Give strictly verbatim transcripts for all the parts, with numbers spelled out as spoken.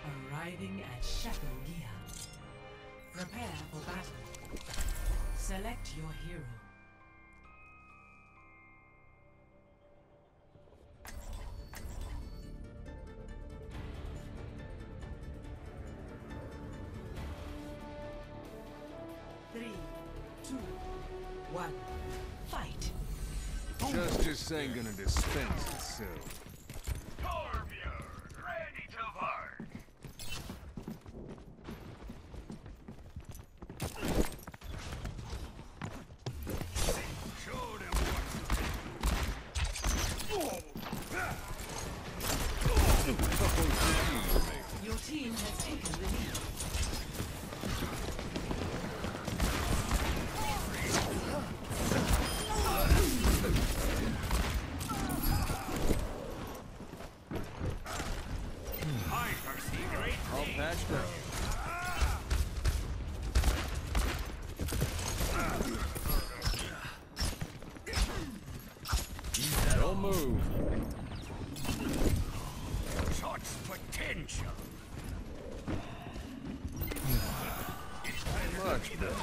Arriving at Shadow-Gia. Prepare for battle. Select your hero. Three, two, one, fight. Justice ain't gonna dispense itself. Torbjorn, ready to work. Show them what. Your team has taken the lead. All patched up. Don't move. Such potential. Much better.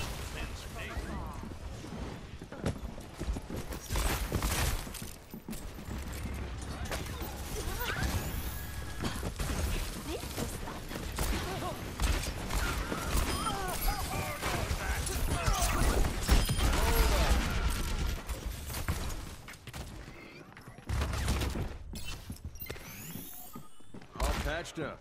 Patched up.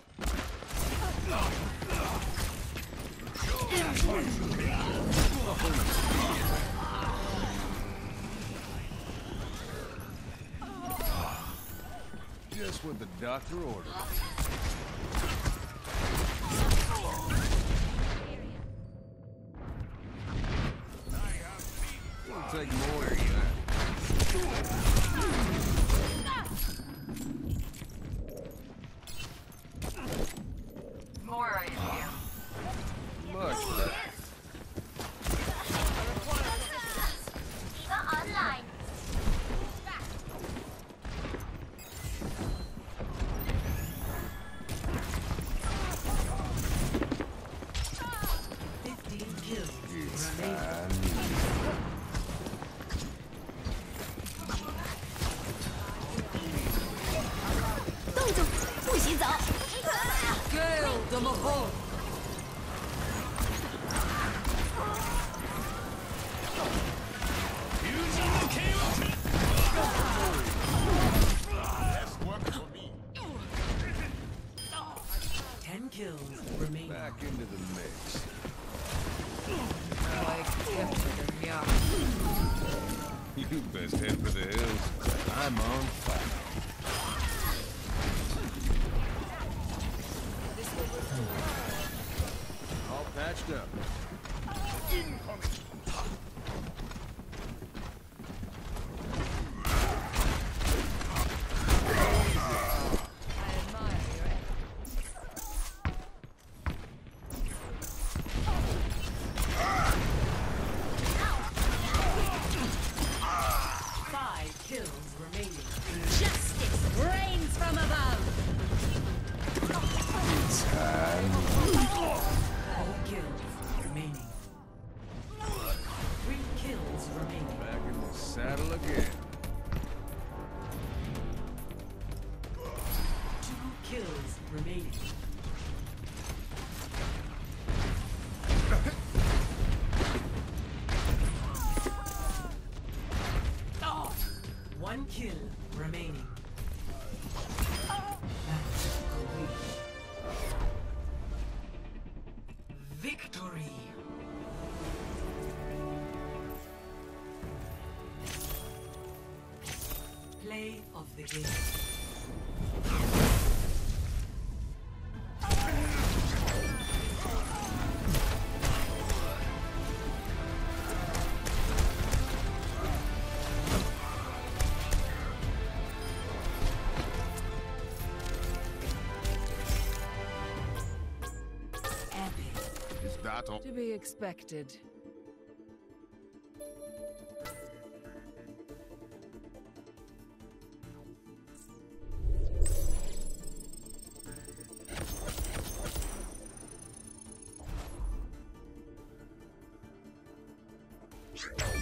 Just what the doctor ordered. It'll take more than that. More in here. Much better. Diva online. Fifteen kills It's remaining. time. 动作不许走。 Gale the Mahal. Ten kills remaining. Back into the mix. You best head for the hills. I'm on fire. All patched up. Five kills remaining. Justice reigns from above. Four kills remaining. Three kills remaining. Back in the saddle again. Two kills remaining. One kill remaining. Match complete. Victory. Play of the game. Is that all? To be expected. Torbjörn,